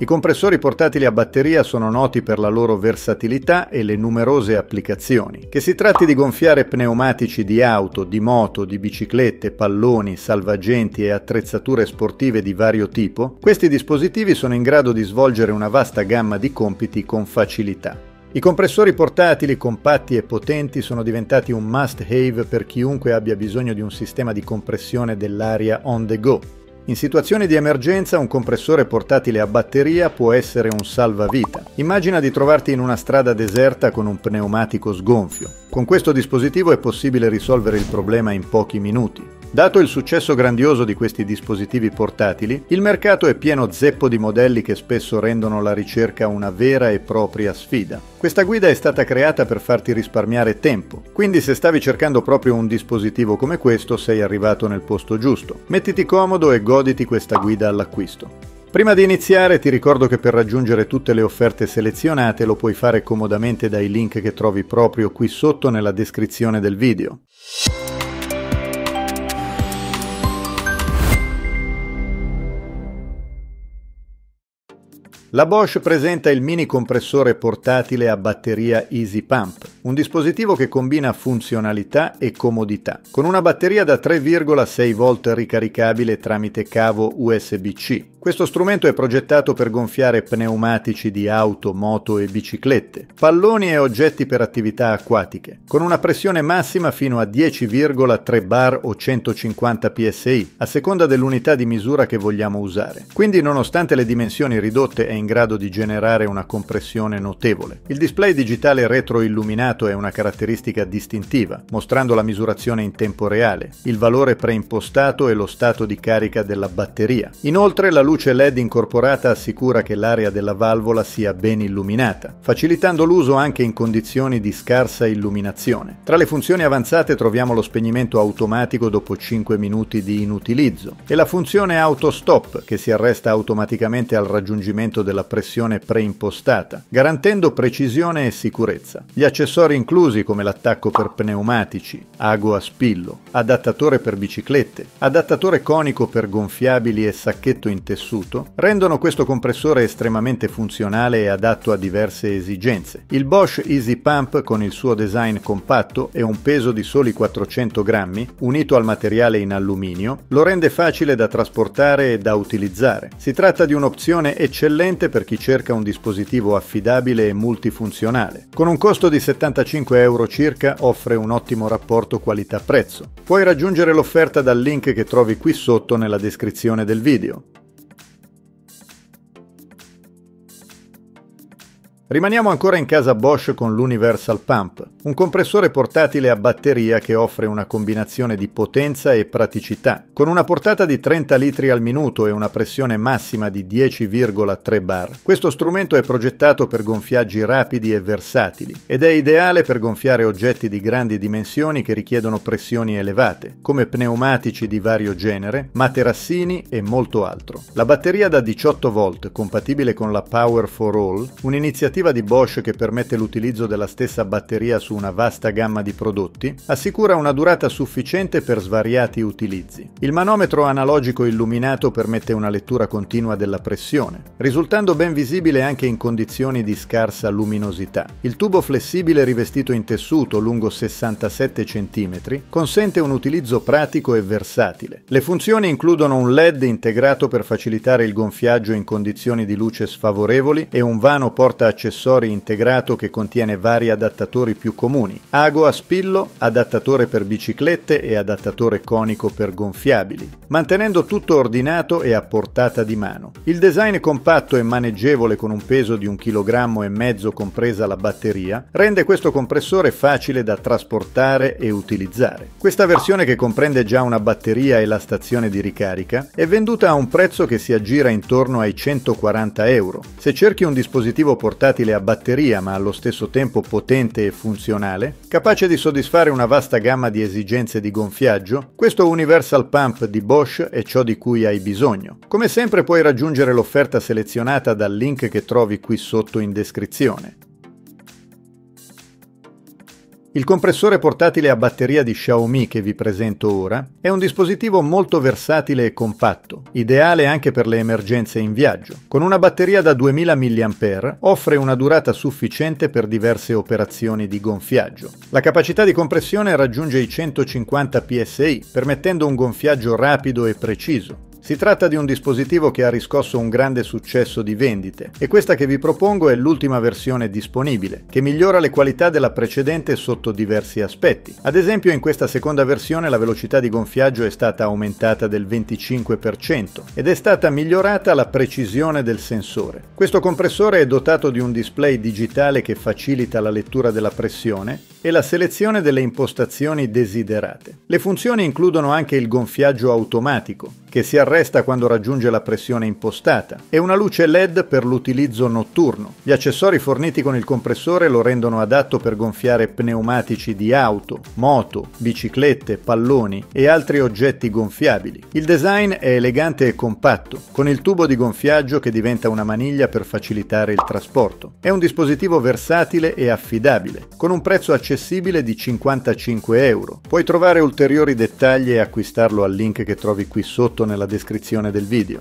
I compressori portatili a batteria sono noti per la loro versatilità e le numerose applicazioni. Che si tratti di gonfiare pneumatici di auto, di moto, di biciclette, palloni, salvagenti e attrezzature sportive di vario tipo, questi dispositivi sono in grado di svolgere una vasta gamma di compiti con facilità. I compressori portatili compatti e potenti sono diventati un must-have per chiunque abbia bisogno di un sistema di compressione dell'aria on the go. In situazioni di emergenza un compressore portatile a batteria può essere un salvavita. Immagina di trovarti in una strada deserta con un pneumatico sgonfio. Con questo dispositivo è possibile risolvere il problema in pochi minuti. Dato il successo grandioso di questi dispositivi portatili, il mercato è pieno zeppo di modelli che spesso rendono la ricerca una vera e propria sfida. Questa guida è stata creata per farti risparmiare tempo, quindi se stavi cercando proprio un dispositivo come questo sei arrivato nel posto giusto. Mettiti comodo e goditi questa guida all'acquisto. Prima di iniziare ti ricordo che per raggiungere tutte le offerte selezionate lo puoi fare comodamente dai link che trovi proprio qui sotto nella descrizione del video. La Bosch presenta il mini compressore portatile a batteria Easy Pump, un dispositivo che combina funzionalità e comodità. Con una batteria da 3,6 volt ricaricabile tramite cavo USB-C. Questo strumento è progettato per gonfiare pneumatici di auto, moto e biciclette, palloni e oggetti per attività acquatiche, con una pressione massima fino a 10,3 bar o 150 psi, a seconda dell'unità di misura che vogliamo usare. Quindi, nonostante le dimensioni ridotte, è in grado di generare una compressione notevole. Il display digitale retroilluminato è una caratteristica distintiva, mostrando la misurazione in tempo reale, il valore preimpostato e lo stato di carica della batteria. Inoltre, la luce LED incorporata assicura che l'area della valvola sia ben illuminata, facilitando l'uso anche in condizioni di scarsa illuminazione. Tra le funzioni avanzate troviamo lo spegnimento automatico dopo 5 minuti di inutilizzo e la funzione auto stop che si arresta automaticamente al raggiungimento della pressione preimpostata, garantendo precisione e sicurezza. Gli accessori inclusi come l'attacco per pneumatici, ago a spillo, adattatore per biciclette, adattatore conico per gonfiabili e sacchetto in tessuto rendono questo compressore estremamente funzionale e adatto a diverse esigenze. Il Bosch Easy Pump, con il suo design compatto e un peso di soli 400 grammi, unito al materiale in alluminio, lo rende facile da trasportare e da utilizzare. Si tratta di un'opzione eccellente per chi cerca un dispositivo affidabile e multifunzionale. Con un costo di 75 euro circa offre un ottimo rapporto qualità-prezzo. Puoi raggiungere l'offerta dal link che trovi qui sotto nella descrizione del video. Rimaniamo ancora in casa Bosch con l'Universal Pump, un compressore portatile a batteria che offre una combinazione di potenza e praticità. Con una portata di 30 litri al minuto e una pressione massima di 10,3 bar, questo strumento è progettato per gonfiaggi rapidi e versatili ed è ideale per gonfiare oggetti di grandi dimensioni che richiedono pressioni elevate, come pneumatici di vario genere, materassini e molto altro. La batteria da 18 volt, compatibile con la Power for All, un'iniziativa di Bosch che permette l'utilizzo della stessa batteria su una vasta gamma di prodotti, assicura una durata sufficiente per svariati utilizzi. Il manometro analogico illuminato permette una lettura continua della pressione, risultando ben visibile anche in condizioni di scarsa luminosità. Il tubo flessibile rivestito in tessuto lungo 67 cm consente un utilizzo pratico e versatile. Le funzioni includono un LED integrato per facilitare il gonfiaggio in condizioni di luce sfavorevoli e un vano porta accessori integrato che contiene vari adattatori più comuni, ago a spillo, adattatore per biciclette e adattatore conico per gonfiabili, mantenendo tutto ordinato e a portata di mano. Il design compatto e maneggevole con un peso di 1,5 kg compresa la batteria rende questo compressore facile da trasportare e utilizzare. Questa versione, che comprende già una batteria e la stazione di ricarica, è venduta a un prezzo che si aggira intorno ai 140 euro. Se cerchi un dispositivo portatile a batteria ma allo stesso tempo potente e funzionale, capace di soddisfare una vasta gamma di esigenze di gonfiaggio, questo Universal Pump di Bosch è ciò di cui hai bisogno. Come sempre puoi raggiungere l'offerta selezionata dal link che trovi qui sotto in descrizione. Il compressore portatile a batteria di Xiaomi che vi presento ora è un dispositivo molto versatile e compatto, ideale anche per le emergenze in viaggio. Con una batteria da 2000 mAh offre una durata sufficiente per diverse operazioni di gonfiaggio. La capacità di compressione raggiunge i 150 psi, permettendo un gonfiaggio rapido e preciso. Si tratta di un dispositivo che ha riscosso un grande successo di vendite e questa che vi propongo è l'ultima versione disponibile, che migliora le qualità della precedente sotto diversi aspetti. Ad esempio, in questa seconda versione la velocità di gonfiaggio è stata aumentata del 25% ed è stata migliorata la precisione del sensore. Questo compressore è dotato di un display digitale che facilita la lettura della pressione e la selezione delle impostazioni desiderate. Le funzioni includono anche il gonfiaggio automatico, che si arresta quando raggiunge la pressione impostata, e una luce LED per l'utilizzo notturno. Gli accessori forniti con il compressore lo rendono adatto per gonfiare pneumatici di auto, moto, biciclette, palloni e altri oggetti gonfiabili. Il design è elegante e compatto, con il tubo di gonfiaggio che diventa una maniglia per facilitare il trasporto. È un dispositivo versatile e affidabile, con un prezzo accessibile di 55 euro. Puoi trovare ulteriori dettagli e acquistarlo al link che trovi qui sotto nella descrizione del video.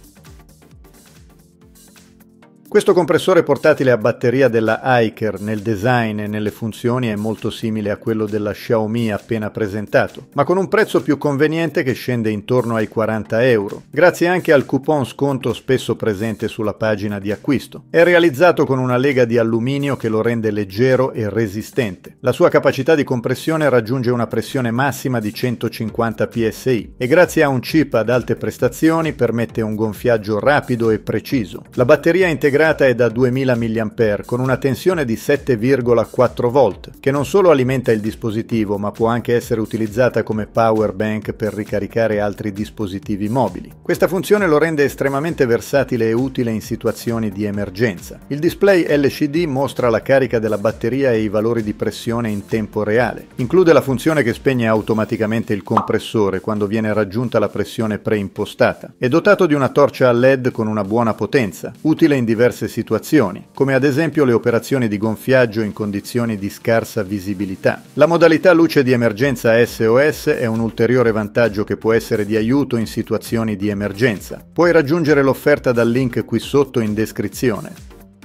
Questo compressore portatile a batteria della Aiker nel design e nelle funzioni è molto simile a quello della Xiaomi appena presentato, ma con un prezzo più conveniente che scende intorno ai 40 euro, grazie anche al coupon sconto spesso presente sulla pagina di acquisto. È realizzato con una lega di alluminio che lo rende leggero e resistente. La sua capacità di compressione raggiunge una pressione massima di 150 psi e grazie a un chip ad alte prestazioni permette un gonfiaggio rapido e preciso. La batteria integrata è da 2000 mAh con una tensione di 7,4 volt, che non solo alimenta il dispositivo ma può anche essere utilizzata come power bank per ricaricare altri dispositivi mobili. Questa funzione lo rende estremamente versatile e utile in situazioni di emergenza. Il display LCD mostra la carica della batteria e i valori di pressione in tempo reale. Include la funzione che spegne automaticamente il compressore quando viene raggiunta la pressione preimpostata. È dotato di una torcia a LED con una buona potenza, utile in diverse situazioni, come ad esempio le operazioni di gonfiaggio in condizioni di scarsa visibilità. La modalità luce di emergenza SOS è un ulteriore vantaggio che può essere di aiuto in situazioni di emergenza. Puoi raggiungere l'offerta dal link qui sotto in descrizione.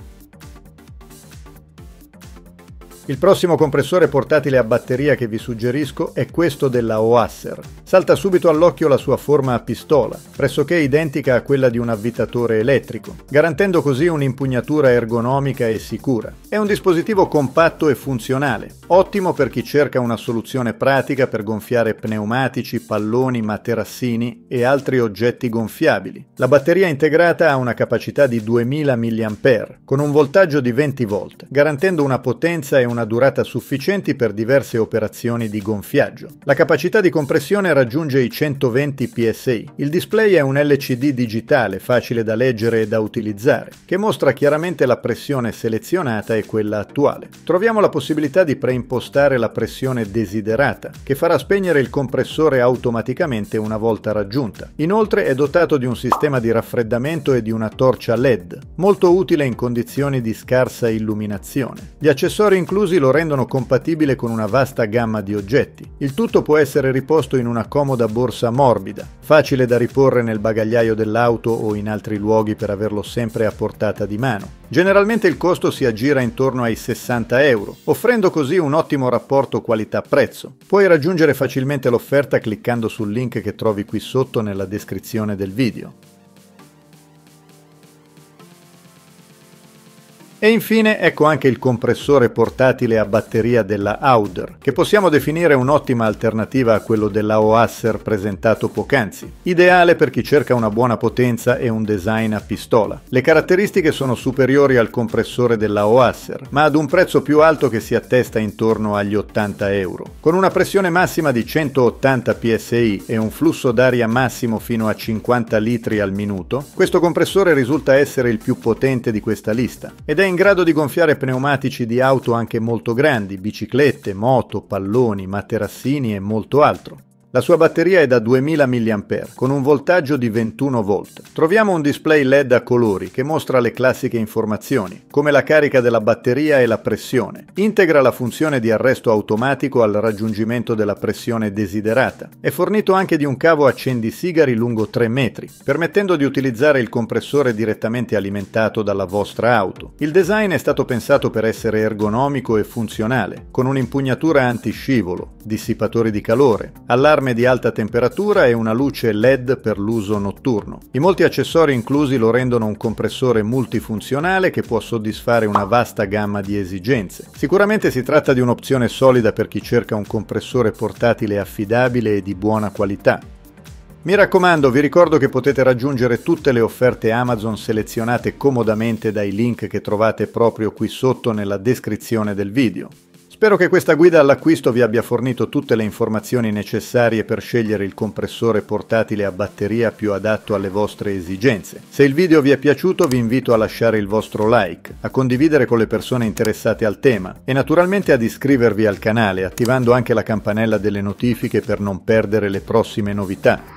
Il prossimo compressore portatile a batteria che vi suggerisco è questo della Oasser. Salta subito all'occhio la sua forma a pistola, pressoché identica a quella di un avvitatore elettrico, garantendo così un'impugnatura ergonomica e sicura. È un dispositivo compatto e funzionale, ottimo per chi cerca una soluzione pratica per gonfiare pneumatici, palloni, materassini e altri oggetti gonfiabili. La batteria integrata ha una capacità di 2000 mAh, con un voltaggio di 20 volt, garantendo una potenza e una durata sufficienti per diverse operazioni di gonfiaggio. La capacità di compressione raggiunge i 120 psi. Il display è un LCD digitale facile da leggere e da utilizzare, che mostra chiaramente la pressione selezionata e quella attuale. Troviamo la possibilità di preimpostare la pressione desiderata, che farà spegnere il compressore automaticamente una volta raggiunta. Inoltre è dotato di un sistema di raffreddamento e di una torcia LED, molto utile in condizioni di scarsa illuminazione. Gli accessori inclusi lo rendono compatibile con una vasta gamma di oggetti. Il tutto può essere riposto in una comoda borsa morbida, facile da riporre nel bagagliaio dell'auto o in altri luoghi per averlo sempre a portata di mano. Generalmente il costo si aggira intorno ai 60 euro, offrendo così un ottimo rapporto qualità-prezzo. Puoi raggiungere facilmente l'offerta cliccando sul link che trovi qui sotto nella descrizione del video. E infine ecco anche il compressore portatile a batteria della Auder, che possiamo definire un'ottima alternativa a quello della Oasser presentato poc'anzi, ideale per chi cerca una buona potenza e un design a pistola. Le caratteristiche sono superiori al compressore della Oasser, ma ad un prezzo più alto che si attesta intorno agli 80 euro. Con una pressione massima di 180 psi e un flusso d'aria massimo fino a 50 litri al minuto, questo compressore risulta essere il più potente di questa lista, ed è in grado di gonfiare pneumatici di auto anche molto grandi, biciclette, moto, palloni, materassini e molto altro. La sua batteria è da 2000 mAh, con un voltaggio di 21 volt. Troviamo un display LED a colori che mostra le classiche informazioni, come la carica della batteria e la pressione. Integra la funzione di arresto automatico al raggiungimento della pressione desiderata. È fornito anche di un cavo accendisigari lungo 3 metri, permettendo di utilizzare il compressore direttamente alimentato dalla vostra auto. Il design è stato pensato per essere ergonomico e funzionale, con un'impugnatura antiscivolo, dissipatori di calore, allarme di alta temperatura e una luce LED per l'uso notturno. I molti accessori inclusi lo rendono un compressore multifunzionale che può soddisfare una vasta gamma di esigenze. Sicuramente si tratta di un'opzione solida per chi cerca un compressore portatile affidabile e di buona qualità. Mi raccomando, vi ricordo che potete raggiungere tutte le offerte Amazon selezionate comodamente dai link che trovate proprio qui sotto nella descrizione del video. Spero che questa guida all'acquisto vi abbia fornito tutte le informazioni necessarie per scegliere il compressore portatile a batteria più adatto alle vostre esigenze. Se il video vi è piaciuto vi invito a lasciare il vostro like, a condividere con le persone interessate al tema e naturalmente ad iscrivervi al canale attivando anche la campanella delle notifiche per non perdere le prossime novità.